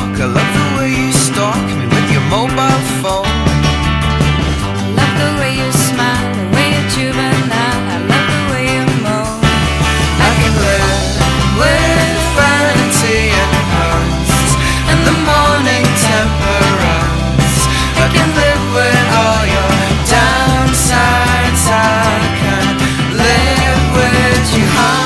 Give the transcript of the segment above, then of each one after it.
talk. I love the way you stalk me with your mobile phone. I love the way you smile, the way you're juvenile. I love the way you moan. I can live with vanity and hearts and the morning temperance. I can live with all your downsides. I can live with you,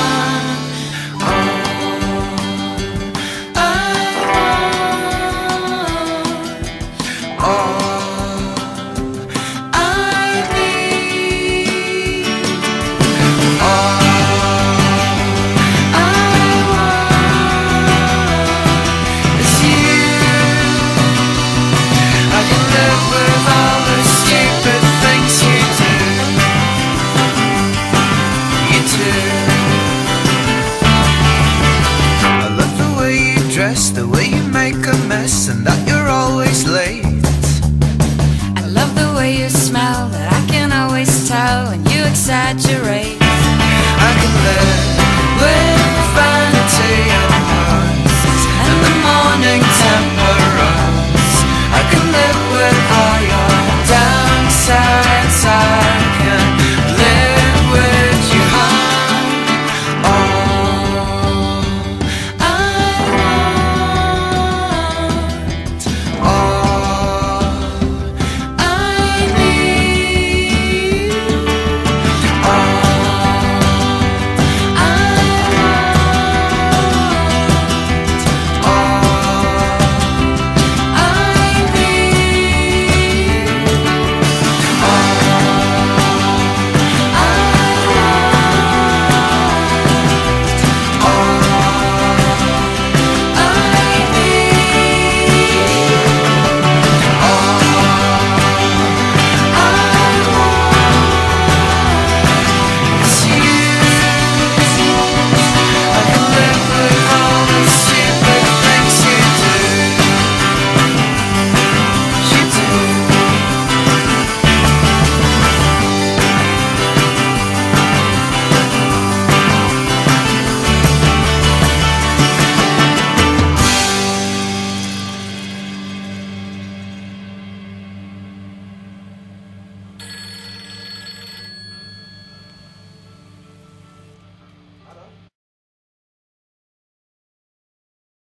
the way you make a mess and that you're always late. I love the way you smell, that I can always tell when you exaggerate. I can live with vanity and